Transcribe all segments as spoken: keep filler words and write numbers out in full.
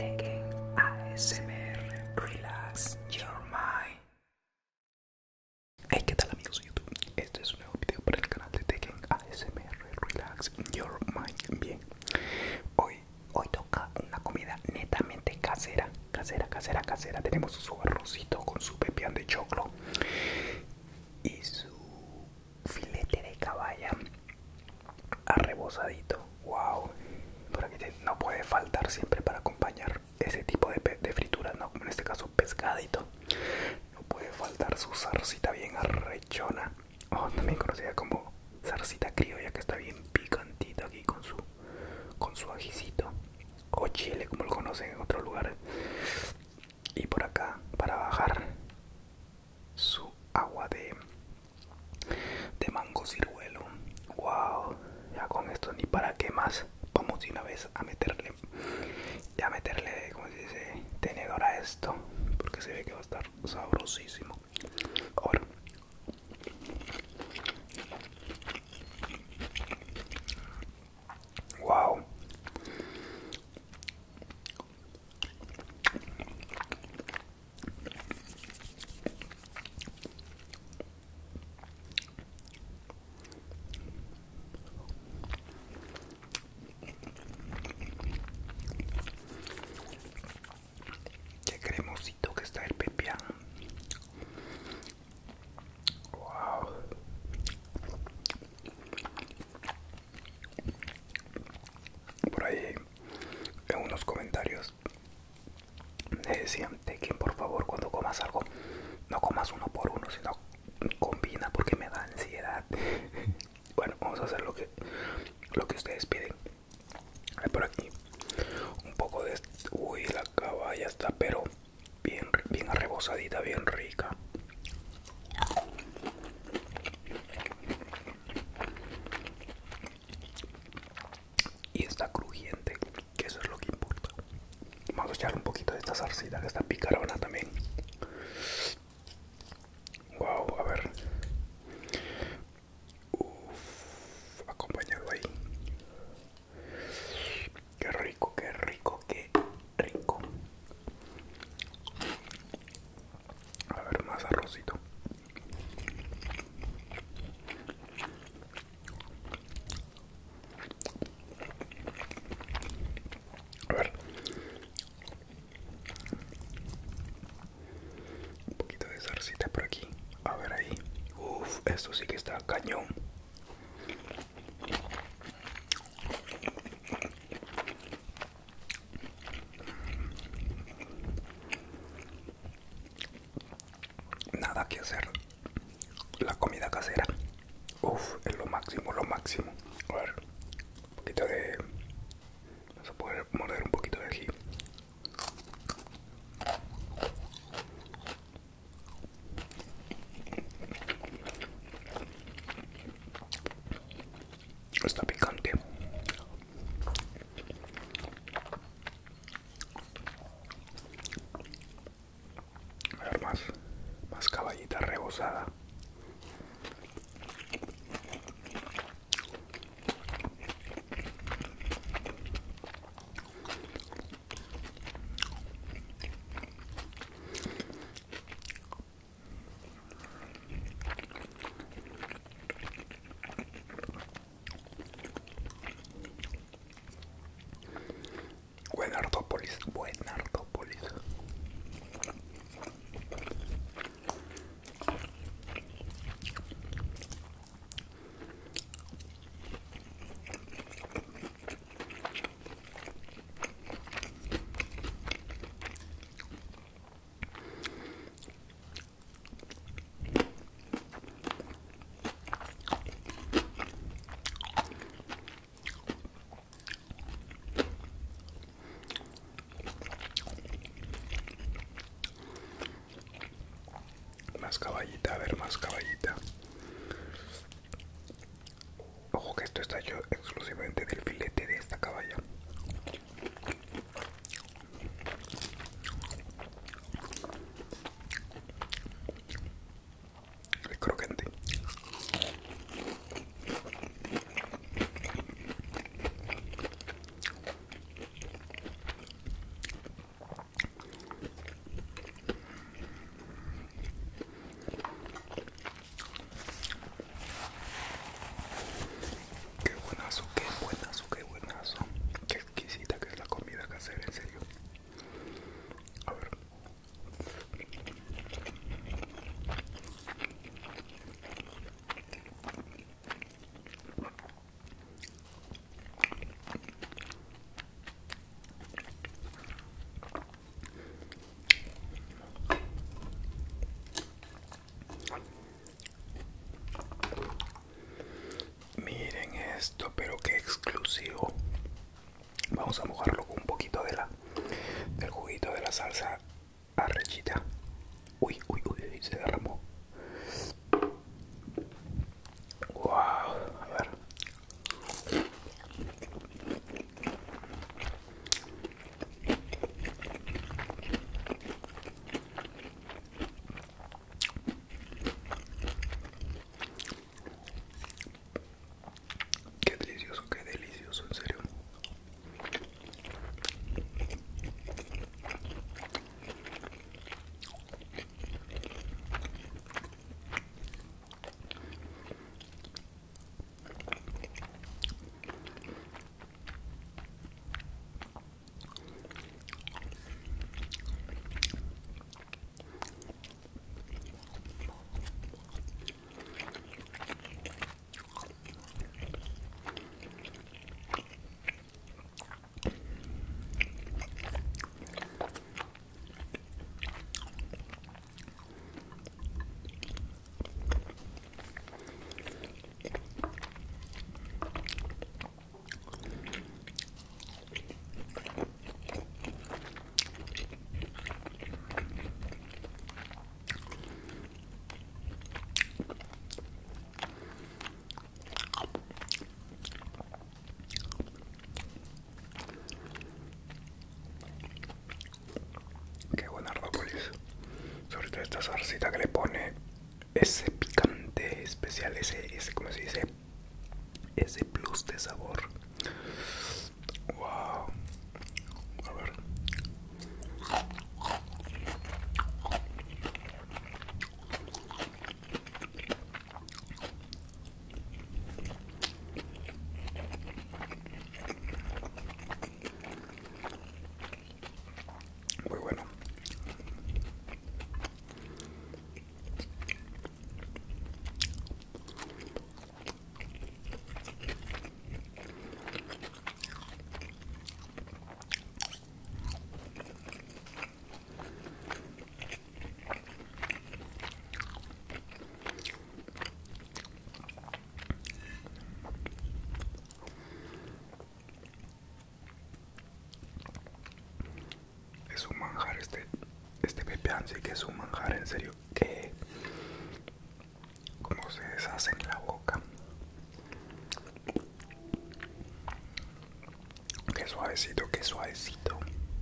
Tekken A S M R, relax your mind. Hey, ¿qué tal amigos de YouTube? Este es un nuevo video para el canal de Tekken A S M R, relax your mind. Bien, hoy, hoy toca una comida netamente casera, casera, casera, casera. Tenemos su arrocito con su pepián de choclo y su filete de caballa arrebosadito. Wow, por aquí no puede faltar siempre para acompañar ese tipo de, de frituras, ¿no? Como en este caso pescadito, no puede faltar su zarcita bien arrechona, oh, también conocida como zarcita criolla, que está bien picantita aquí con su con su ajicito o chile, como lo conocen en otros lugares. Y por acá, para bajar, su agua de de mango ciruelo. Wow, ya con esto ni para qué más. Vamos de una vez a meterle, ya meterle, como se dice, tenedor a esto, porque se ve que va a estar sabrosísimo. Ahora, wow. Qué cremosito que está el pepián. Wow. Por ahí en unos comentarios me decían de que por favor cuando comas algo no comas uno por uno, sino combina, porque me da ansiedad. Bueno, vamos a hacer lo que lo que ustedes piden. Hay por aquí un poco de este. Uy, la caballa está pero bien, bien arrebosadita, bien rica. Y está crujiente, que eso es lo que importa. Vamos a echarle un poquito de esta zarcita que está picarona también. Wow, a ver. Uf, acompañado ahí. Qué rico, qué rico, qué rico. A ver, más arrocito. A ver. Un poquito de zarcita por aquí. A ver ahí. Uf, esto sí que está cañón. Nada que hacer. La comida casera. Uf, es lo máximo, lo máximo. A ver. Un poquito de... Vamos a poder morder un poquito de ají. Está picante. A ver, más, más caballita rebozada. Buenartópolis, Buenartópolis. Más caballita, a ver, más caballita. Ojo que esto está hecho exclusivamente del filete de esta caballa. El crocante. sigo. Vamos a mojarlo con un poquito de la, del juguito de la salsa arrechita. Uy, uy, uy, se derramó. Wow, a ver. Qué delicioso, qué delicioso, en serio. Qué buena brócolis. Sobre todo esta salsita que le pone ese picante especial, ese, ese, ¿cómo se dice? Ese plus de sabor. Wow. A ver. Muy bueno. Es un manjar este, este pepián, sí que es un manjar, en serio, que como se deshace en la boca. Qué suavecito, qué suavecito.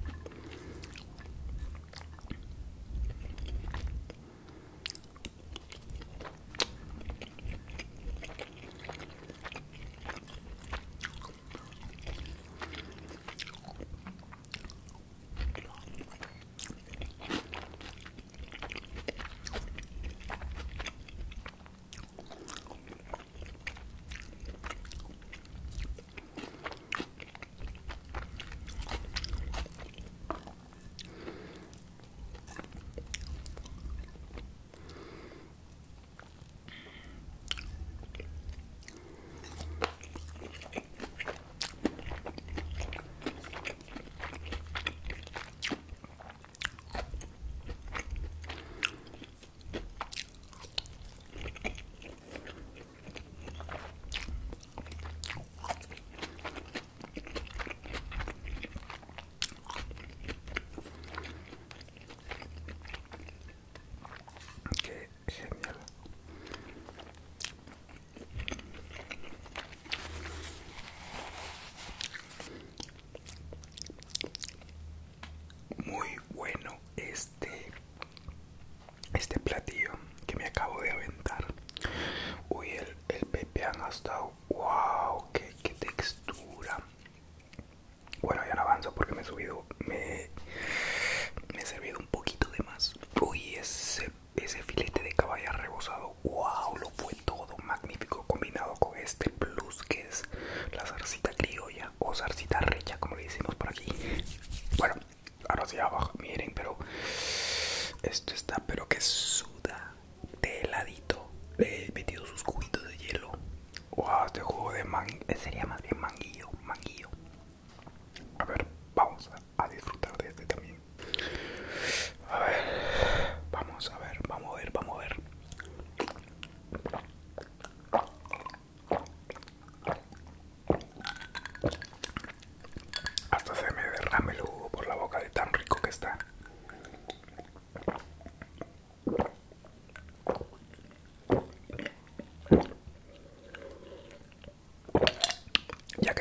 Qué genial. Muy bueno este este platillo que me acabo de aventar. Uy, el, el pepián ha estado, wow, qué, qué textura. Bueno, ya no avanzo porque me he subido, me, me he servido un poquito de más. Uy, ese, ese filete de caballa rebozado, wow, lo fue todo magnífico combinado con este plus que es la zarcita criolla o zarcita recha, como le decimos por aquí. Bueno, ahora sí abajo, miren, pero esto está, pero que suda de heladito. Le he metido sus cubitos de hielo. Wow, este jugo de mango, sería más bien manguillo, manguillo. A ver, vamos a, a disfrutar de este también. A ver, vamos a ver, vamos a ver, vamos a ver.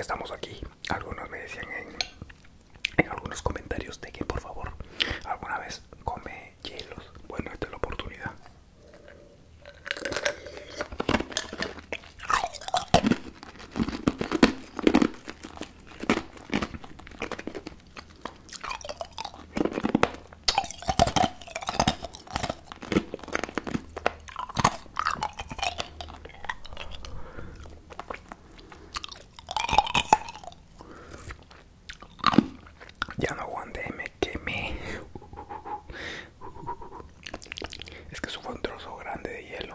que estamos aquí. Algunos me decían en, en algunos comentarios de que por favor alguna vez come hielos. Bueno, esta es la oportunidad. Ya no aguanté, me quemé. Es que eso fue un trozo grande de hielo.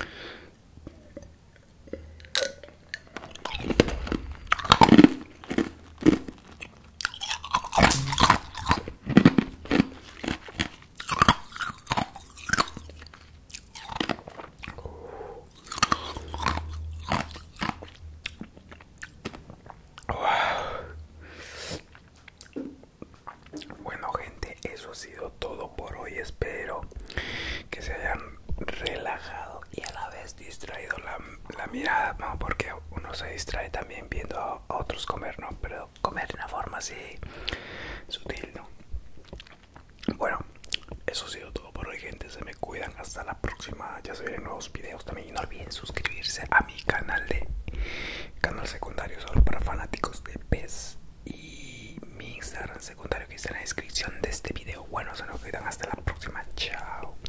Bueno, gente, eso ha sido todo por hoy. Espero que se hayan relajado y a la vez distraído la, la mirada, ¿no? Porque uno se distrae también viendo a, a otros comer, ¿no? Pero comer de una forma así sutil, ¿no? Bueno, eso ha sido todo por hoy, gente. Se me cuidan. Hasta la próxima. Ya se vienen nuevos videos también. Y no olviden suscribirse a mi canal de canal secundario solo para fanáticos de P E S. Y mi Instagram secundario que está en la descripción de este video. Bueno, se nos cuidan. Hasta la próxima. Chao.